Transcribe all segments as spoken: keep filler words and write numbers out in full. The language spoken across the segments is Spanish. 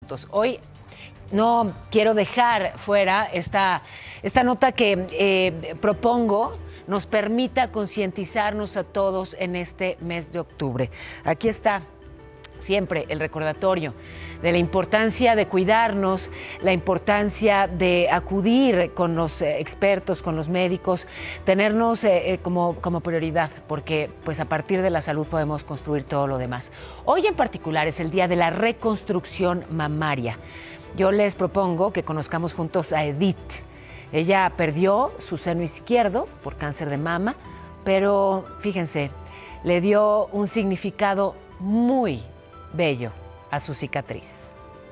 minutos. Hoy no quiero dejar fuera esta, esta nota que eh, propongo nos permita concientizarnos a todos en este mes de octubre. Aquí está siempre el recordatorio de la importancia de cuidarnos, la importancia de acudir con los expertos, con los médicos, tenernos eh, como, como prioridad, porque pues a partir de la salud podemos construir todo lo demás. Hoy en particular es el día de la reconstrucción mamaria. Yo les propongo que conozcamos juntos a Edith. Ella perdió su seno izquierdo por cáncer de mama, pero fíjense, le dio un significado muy bello a su cicatriz.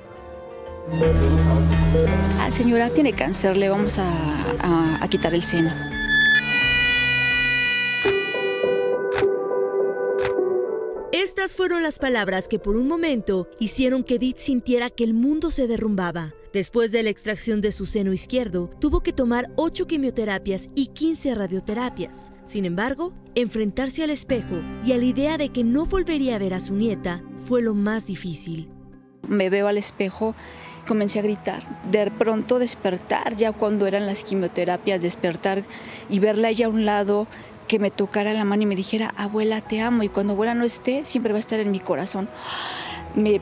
Ah, señora, tiene cáncer, le vamos a, a, a quitar el seno. Estas fueron las palabras que por un momento hicieron que Edith sintiera que el mundo se derrumbaba. Después de la extracción de su seno izquierdo, tuvo que tomar ocho quimioterapias y quince radioterapias. Sin embargo, enfrentarse al espejo y a la idea de que no volvería a ver a su nieta fue lo más difícil. Me veo al espejo, comencé a gritar. De pronto despertar, ya cuando eran las quimioterapias, despertar y verla ella a un lado, que me tocara la mano y me dijera, abuela, te amo, y cuando abuela no esté, siempre va a estar en mi corazón. Me...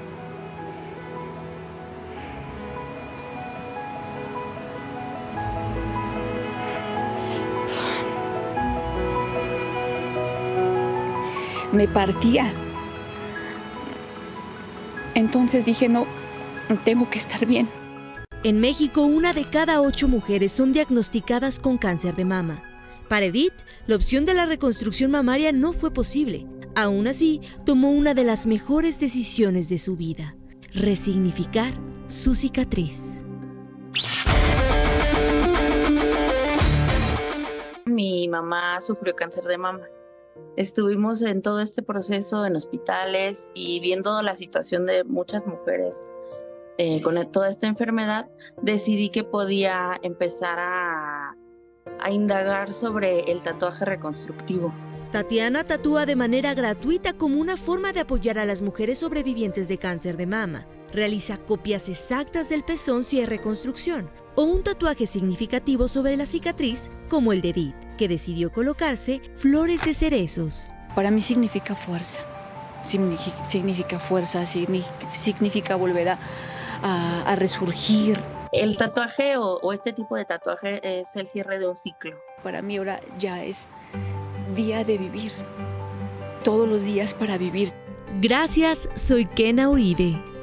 me partía. Entonces dije, no, tengo que estar bien. En México, una de cada ocho mujeres son diagnosticadas con cáncer de mama. Para Edith, la opción de la reconstrucción mamaria no fue posible. Aún así, tomó una de las mejores decisiones de su vida: resignificar su cicatriz. Mi mamá sufrió cáncer de mama. Estuvimos en todo este proceso en hospitales y viendo la situación de muchas mujeres eh, con toda esta enfermedad, decidí que podía empezar a a indagar sobre el tatuaje reconstructivo. Tatiana tatúa de manera gratuita como una forma de apoyar a las mujeres sobrevivientes de cáncer de mama. Realiza copias exactas del pezón si hay reconstrucción, o un tatuaje significativo sobre la cicatriz, como el de Edith, que decidió colocarse flores de cerezos. Para mí significa fuerza, significa fuerza, significa volver a, a, a resurgir. El tatuaje o, o este tipo de tatuaje es el cierre de un ciclo. Para mí ahora ya es día de vivir, todos los días para vivir. Gracias, soy Kena Uribe.